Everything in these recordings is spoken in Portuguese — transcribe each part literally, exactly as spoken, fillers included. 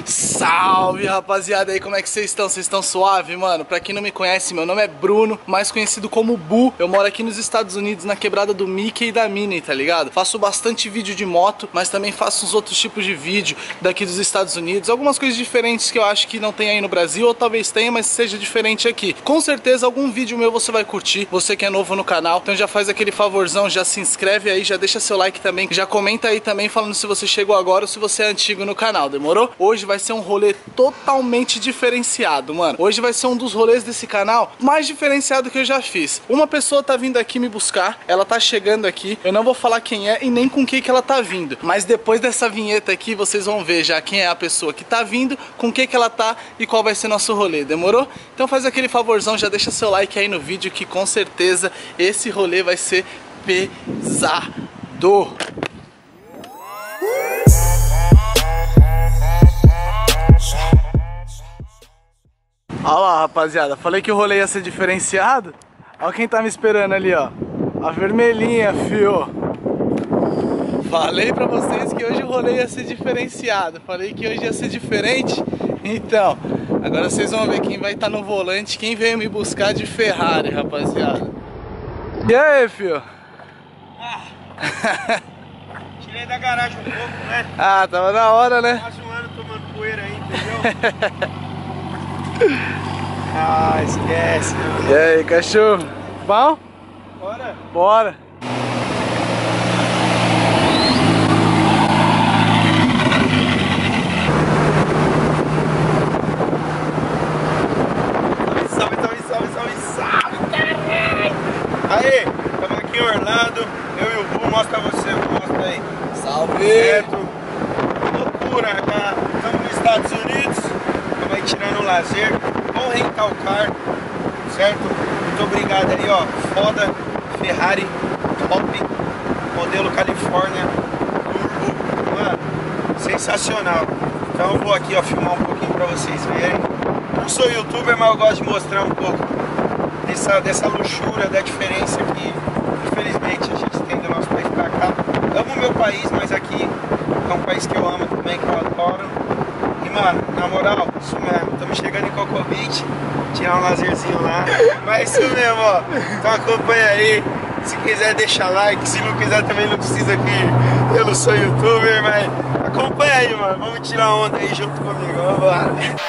Salve, rapaziada, aí como é que vocês estão? Vocês estão suave, mano? Pra quem não me conhece, meu nome é Bruno, mais conhecido como Bu. Eu moro aqui nos Estados Unidos, na quebrada do Mickey e da Minnie, tá ligado? Faço bastante vídeo de moto, mas também faço uns outros tipos de vídeo daqui dos Estados Unidos. Algumas coisas diferentes que eu acho que não tem aí no Brasil, ou talvez tenha, mas seja diferente aqui. Com certeza algum vídeo meu você vai curtir, você que é novo no canal. Então já faz aquele favorzão, já se inscreve aí, já deixa seu like também, já comenta aí também falando se você chegou agora ou se você é antigo no canal, demorou? Hoje vai ser um rolê totalmente diferenciado, mano. Hoje vai ser um dos rolês desse canal mais diferenciado que eu já fiz. Uma pessoa tá vindo aqui me buscar, ela tá chegando aqui, eu não vou falar quem é e nem com que que ela tá vindo, mas depois dessa vinheta aqui vocês vão ver já quem é a pessoa que tá vindo, com que que ela tá e qual vai ser nosso rolê, demorou? Então faz aquele favorzão, já deixa seu like aí no vídeo que com certeza esse rolê vai ser pesado. Olha lá, rapaziada, falei que o rolê ia ser diferenciado. Olha quem tá me esperando ali, ó. A vermelhinha, fio. Falei pra vocês que hoje o rolê ia ser diferenciado. Falei que hoje ia ser diferente. Então, agora vocês vão ver quem vai estar no volante, quem veio me buscar de Ferrari, rapaziada. E aí, fio? Ah, tirei da garagem um pouco, né? Ah, tava na hora, né? Quase um ano tomando poeira aí, entendeu? Ah, esquece. E aí, cachorro? Bom? Bora? Bora! Salve, salve, salve, salve, salve! Aí, estamos aqui em Orlando, eu e o Bu, mostra você, mostra aí. Salve! Certo? Loucura, tá? Estamos nos Estados Unidos, estamos aí tirando o lazer, com rental car, certo? Muito obrigado aí, ó, foda, Ferrari, top, modelo Califórnia, turbo, mano, sensacional. Então eu vou aqui, ó, filmar um pouquinho pra vocês verem. Não sou youtuber, mas eu gosto de mostrar um pouco dessa, dessa luxúria, da diferença que, infelizmente, a gente tem do nosso país pra cá. Amo o meu país, mas aqui é um país que eu amo também, que eu adoro. E, mano, na moral, isso mesmo, estamos chegando em Cocoa Beach, tirar um lazerzinho lá. Mas é isso mesmo, ó. Então acompanha aí. Se quiser, deixa like. Se não quiser, também não precisa que eu não sou youtuber, mas acompanha aí, mano. Vamos tirar onda aí junto comigo. Vamos lá.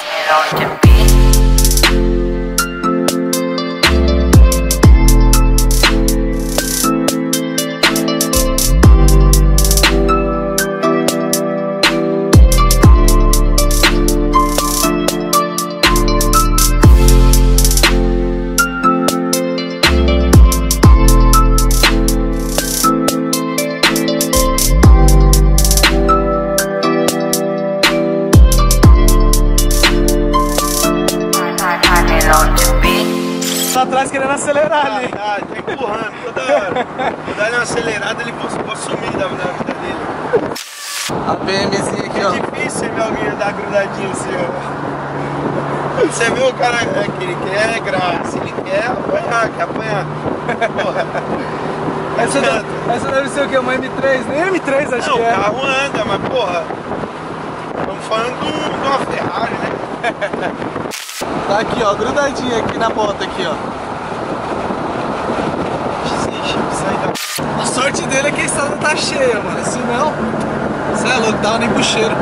Tá atrás querendo acelerar ali. Ah, tá empurrando toda hora. Vou dar uma acelerada, ele pode sumir da vida dele. A BMzinha aqui, ó. É difícil ver alguém andar grudadinho assim, ó. Você viu o cara é, que ele quer graça, ele quer apanhar, quer apanhar. Porra. Essa, deve, essa deve ser o que? Uma M três? Nem M três acho Não, que é. Não, o carro anda, mas porra. Estamos falando de uma Ferrari, né? Tá aqui, ó, grudadinha aqui na bota aqui, ó. A sorte dele é que a estrada tá cheia, mano. Se não, você é louco, tava nem pro cheiro.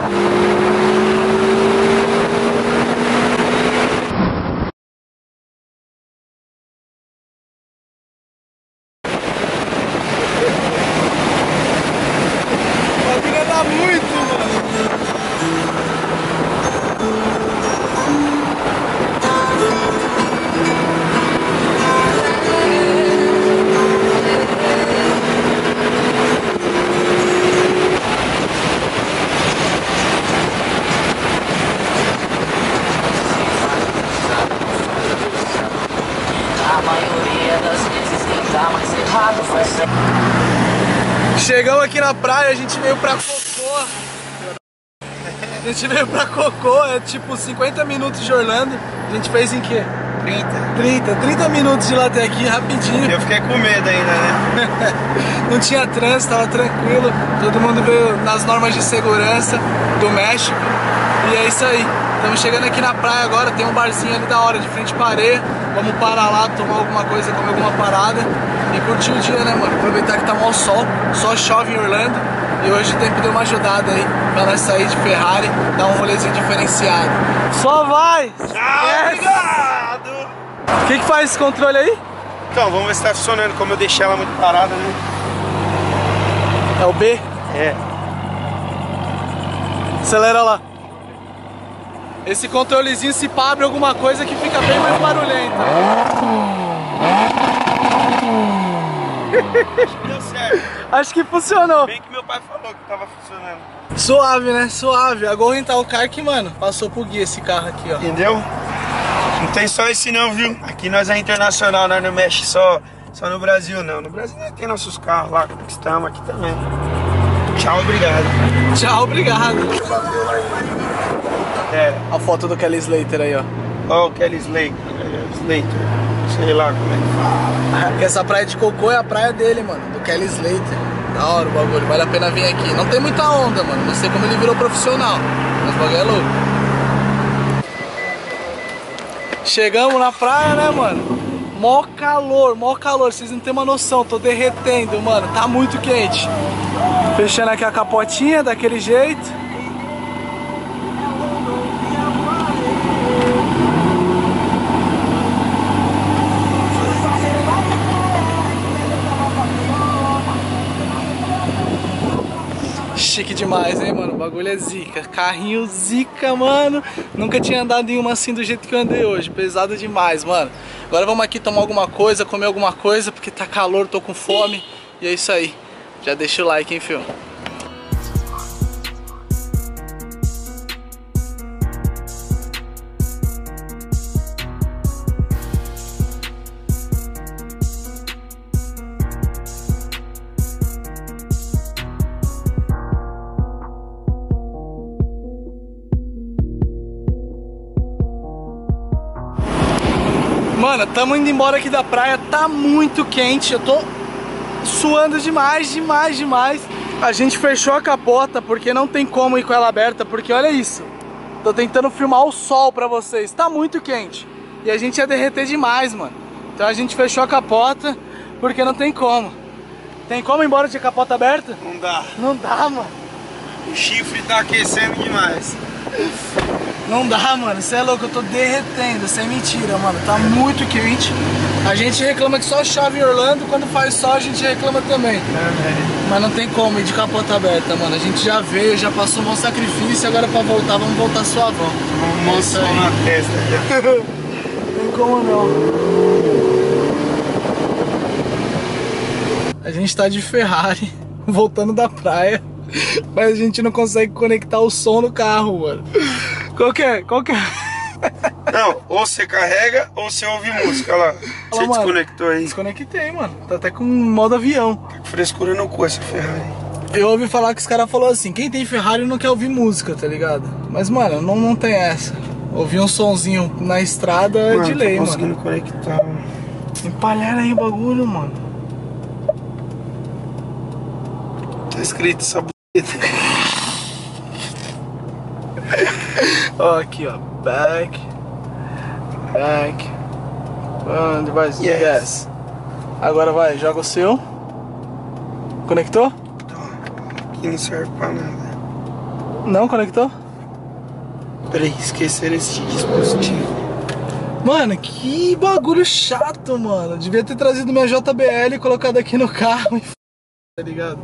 A vida dá muito, mano. Chegamos aqui na praia, a gente veio pra Cocô. A gente veio pra Cocô, é tipo cinquenta minutos de Orlando. A gente fez em quê? trinta. trinta, trinta minutos de lá até aqui, rapidinho. Eu fiquei com medo ainda, né? Não tinha trânsito, tava tranquilo. Todo mundo veio nas normas de segurança do México. E é isso aí. Estamos chegando aqui na praia agora, tem um barzinho ali da hora, de frente pra areia. Vamos parar lá, tomar alguma coisa, comer alguma parada e curtir o dia, né, mano? Aproveitar que tá mal sol, só chove em Orlando. E hoje o tempo deu uma ajudada aí pra nós sair de Ferrari, dar um rolezinho diferenciado. Só vai! Tchau, obrigado! O que que faz esse controle aí? Então, vamos ver se tá funcionando, como eu deixei ela muito parada, né? É o B? É. Acelera lá. Esse controlezinho, se pá, abre alguma coisa que fica bem mais barulhento. Deu certo. Acho que funcionou. Bem que meu pai falou que tava funcionando. Suave, né? Suave. A Go Rental Car que, mano, passou pro guia esse carro aqui, ó. Entendeu? Não tem só esse não, viu? Aqui nós é internacional, nós não mexe só, só no Brasil, não. No Brasil tem nossos carros lá, conquistamos aqui também. Tchau, obrigado. Tchau, obrigado. É. A foto do Kelly Slater aí, ó. Ó, o Kelly Slater. Slater. Sei lá como é que fala. Essa praia de cocô é a praia dele, mano. Do Kelly Slater. Da hora o bagulho. Vale a pena vir aqui. Não tem muita onda, mano. Não sei como ele virou profissional. Mas o bagulho é louco. Chegamos na praia, né, mano? Mó calor, mó calor. Vocês não tem uma noção. Tô derretendo, mano. Tá muito quente. Fechando aqui a capotinha daquele jeito. Chique demais, hein, mano? O bagulho é zica. Carrinho zica, mano. Nunca tinha andado em uma assim do jeito que eu andei hoje. Pesado demais, mano. Agora vamos aqui tomar alguma coisa, comer alguma coisa, porque tá calor, tô com fome. E é isso aí. Já deixa o like, hein, filho? Mano, tamo indo embora aqui da praia, tá muito quente, eu tô suando demais, demais, demais. A gente fechou a capota porque não tem como ir com ela aberta, porque olha isso. Tô tentando filmar o sol pra vocês, tá muito quente. E a gente ia derreter demais, mano. Então a gente fechou a capota porque não tem como. Tem como ir embora de capota aberta? Não dá. Não dá, mano. O chifre tá aquecendo demais. Não dá, mano, você é louco, eu tô derretendo, sem mentira, mano, tá muito quente. A gente reclama que só chove em Orlando, quando faz sol a gente reclama também. É, mas não tem como ir de capota aberta, mano, a gente já veio, já passou um bom sacrifício, agora pra voltar, vamos voltar suavão. Vamos mostrar na testa já. Não tem como não. A gente tá de Ferrari, voltando da praia, mas a gente não consegue conectar o som no carro, mano. Qual que é? Qual que é? Não, ou você carrega ou você ouve música. Olha lá. Você mano, desconectou aí. Desconectei, mano. Tá até com modo avião. Tá com frescura no cu essa Ferrari. Eu ouvi falar que os caras falaram assim, quem tem Ferrari não quer ouvir música, tá ligado? Mas, mano, não, não tem essa. Ouvir um sonzinho na estrada é mano, de lei, tô mano. conseguindo conectar, mano. Empalharam aí o bagulho, mano. Tá escrito essa bonita. Ó, aqui, ó. Back. Back. Onde vai? Yes. Yes. Agora vai, joga o seu. Conectou? Aqui não serve pra nada. Não conectou? Peraí, esqueceram esse dispositivo. Mano, que bagulho chato, mano. Devia ter trazido minha J B L e colocado aqui no carro e f... tá ligado?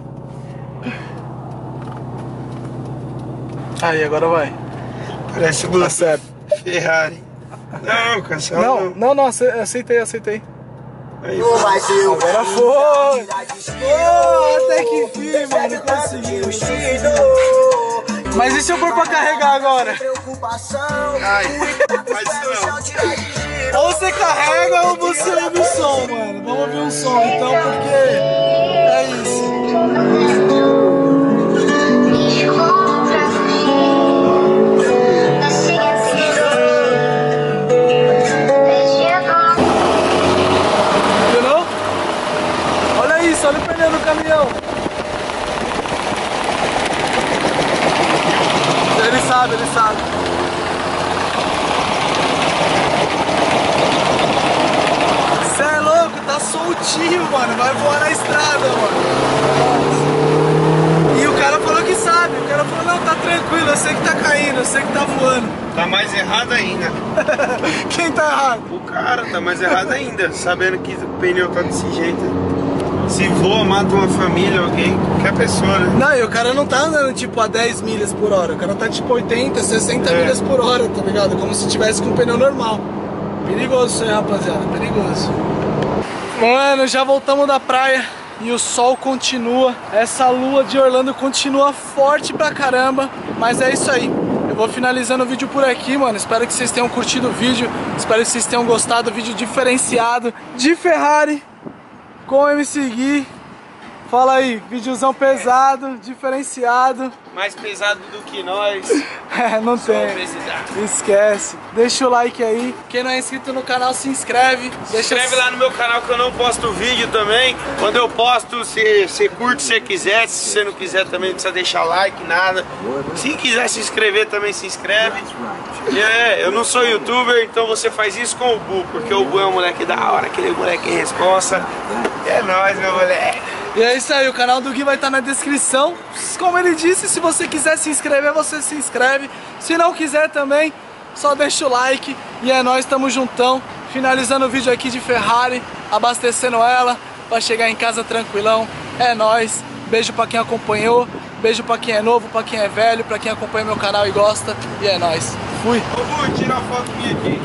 Aí, agora vai. Parece Tá certo. Ferrari. Não, cancela Não, não. não, não, ace- aceitei, aceitei. Aí, Agora foi! Oh, até que enfim, mano, conseguiu. Mas e se eu for pra carregar agora? ai, faz isso não. Ou você carrega ou você ouve o som, mano. Vamos ouvir um som então, porque é isso. Olha o pneu do caminhão. Ele sabe, ele sabe. pesado. Cê é louco, tá soltinho, mano. Vai voar na estrada, mano. E o cara falou que sabe. O cara falou, não, tá tranquilo, eu sei que tá caindo, eu sei que tá voando. Tá mais errado ainda. Quem tá errado? O cara tá mais errado ainda, sabendo que o pneu tá desse jeito. Se voa, mata uma família, alguém, qualquer pessoa, né? Não, e o cara não tá andando tipo a dez milhas por hora. O cara tá tipo oitenta, sessenta É. milhas por hora, tá ligado? Como se tivesse com um pneu normal. Perigoso isso aí, rapaziada, perigoso. Mano, já voltamos da praia e o sol continua. Essa lua de Orlando continua forte pra caramba. Mas é isso aí. Eu vou finalizando o vídeo por aqui, mano. Espero que vocês tenham curtido o vídeo. Espero que vocês tenham gostado do vídeo diferenciado de Ferrari com o M C Gui. Fala aí, videozão pesado, diferenciado. Mais pesado do que nós. É, não Só tem. obesidade. Esquece. Deixa o like aí. Quem não é inscrito no canal, se inscreve. Se Deixa inscreve lá no meu canal que eu não posto vídeo também. Quando eu posto, você, você curte se você quiser. Se você não quiser também, não precisa deixar like, nada. Se quiser se inscrever também, se inscreve. E é, eu não sou youtuber, então você faz isso com o Bu, porque o Bu é um moleque da hora, aquele moleque responsa. É nóis, meu moleque. E é isso aí, o canal do Gui vai estar na descrição. Como ele disse, se você quiser se inscrever, você se inscreve. Se não quiser também, só deixa o like. E é nóis, tamo juntão. Finalizando o vídeo aqui de Ferrari, abastecendo ela pra chegar em casa tranquilão. É nóis, beijo pra quem acompanhou. Beijo pra quem é novo, pra quem é velho, pra quem acompanha meu canal e gosta. E é nóis, fui. Ô Bu, tira a foto minha aqui.